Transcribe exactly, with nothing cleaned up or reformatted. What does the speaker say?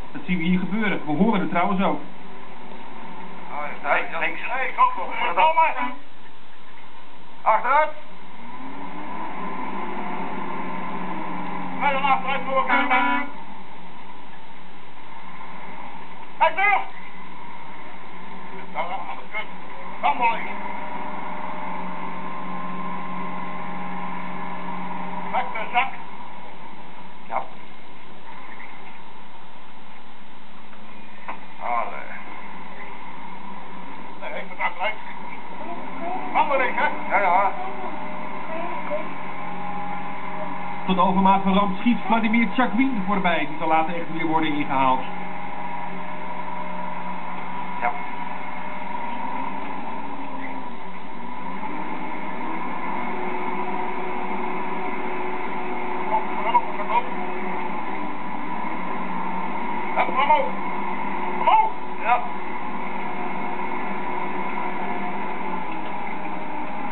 Dat zien we hier gebeuren. We horen het trouwens ook. Oh, hey, links. Hey, kom voor. Kom maar. Achteruit. Ga dan achteruit voor elkaar. Hey, terug. Nou, aan de kut. Kom maar. Weg de zak. Ja. Allee. Nee, ik moet achteruit. Handeling, hè? Ja, ja. Tot overmaat van ramp schiet Vladimir Tchakvin voorbij. Die zal later echt weer worden ingehaald. Ja. Kom, kom op, kom op. Kom omhoog. Omhoog. Ja.